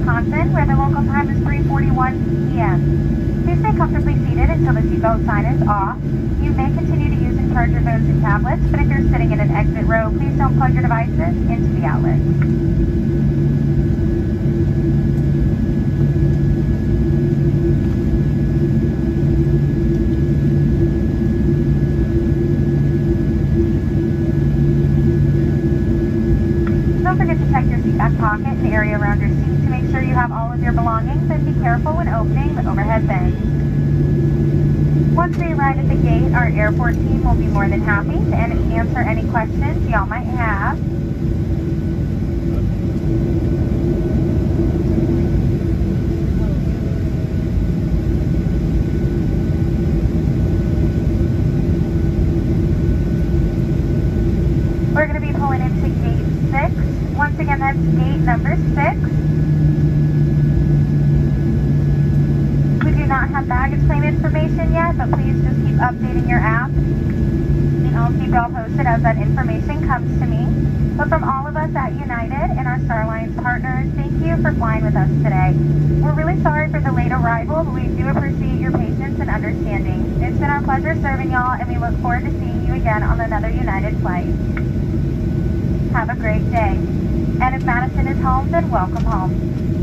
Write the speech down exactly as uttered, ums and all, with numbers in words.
Wisconsin, where the local time is three forty-one p m Please stay comfortably seated until the seatbelt sign is off. You may continue to use and charge your phones and tablets, but if you're sitting in an exit row, please don't plug your devices into the outlets. Don't forget to check your seat back pocket and the area around your seat to make sure you have all of your belongings, and be careful when opening the overhead bins. Once we arrive at the gate, our airport team will be more than happy to answer any questions y'all might have. We're going to be pulling into gate six. Once again, that's gate number six. We do not have baggage claim information yet, but please just keep updating your app, and I'll keep y'all posted as that information comes to me. But from all of us at United and our Star Alliance partners, thank you for flying with us today. We're really sorry for the late arrival, but we do appreciate your patience and understanding. It's been our pleasure serving y'all, and we look forward to seeing you again on another United flight. Have a great day. And if Madison is home, then welcome home.